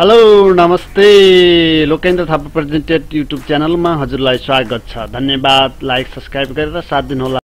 Hello नमस्ते Lokendra Thapa presented YouTube च्यानलमा हजुरलाई स्वागत छ। धन्यवाद। लाइक सब्स्क्राइब गरेर साथ दिनुहोला।